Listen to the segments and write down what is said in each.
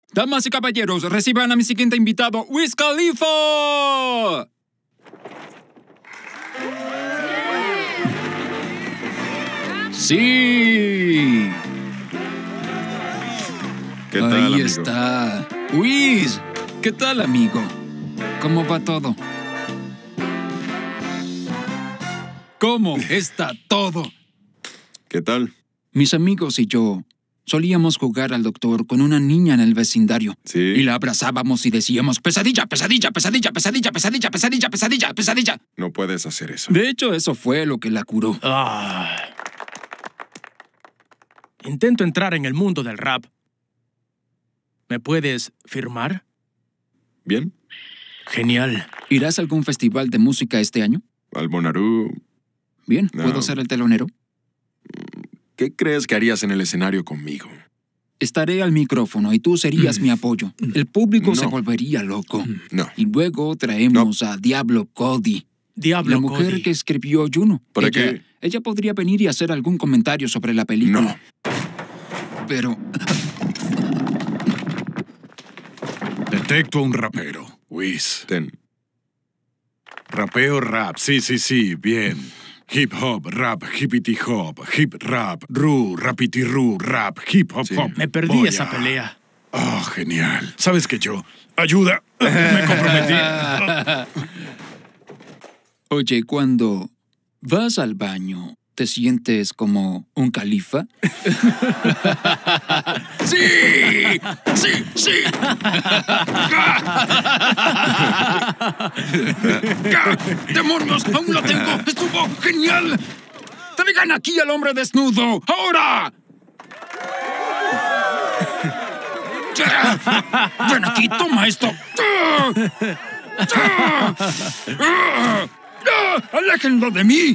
Damas y caballeros, reciban a mi siguiente invitado, Wiz Khalifa. ¡Sí! ¿Qué tal, Ahí amigo? está. Wiz, ¿qué tal, amigo? ¿Cómo va todo? ¿Cómo está todo? ¿Qué tal? Mis amigos y yo solíamos jugar al doctor con una niña en el vecindario. Sí. Y la abrazábamos y decíamos, pesadilla, pesadilla, pesadilla, pesadilla, pesadilla, pesadilla, pesadilla, pesadilla. No puedes hacer eso. De hecho, eso fue lo que la curó. Intento entrar en el mundo del rap. ¿Me puedes firmar? ¿Bien? Genial. ¿Irás a algún festival de música este año? Al Bonnaroo. Bien, No. ¿puedo ser el telonero? ¿Qué crees que harías en el escenario conmigo? Estaré al micrófono y tú serías mi apoyo. El público No. se volvería loco. No. Y luego traemos a Diablo Cody, Diablo la mujer Cody. que escribió Juno. ¿Para qué? Ella podría venir y hacer algún comentario sobre la película. No. Pero Detecto a un rapero. Wiz. Ten. Rapeo rap. Sí, bien. Hip hop, rap, hippity hop, hip rap, rapity rap, hip hop Sí. hop. Me perdí Voy esa a- pelea. Ah, genial. ¿Sabes qué yo? Ayuda. Me comprometí. oye, cuando vas al baño, ¿te sientes como un califa? ¡Sí! ¡Sí! ¡Sí! ¡Demonios! ¡Aún lo tengo! ¡Estuvo genial! ¡Traigan aquí al hombre desnudo! ¡Ahora! ¡Ven aquí! ¡Toma esto! ¡Aléjenlo de mí!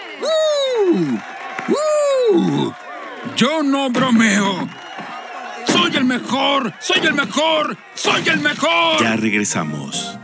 ¡Yo no bromeo! ¡Soy el mejor! ¡Soy el mejor! ¡Soy el mejor! Ya regresamos.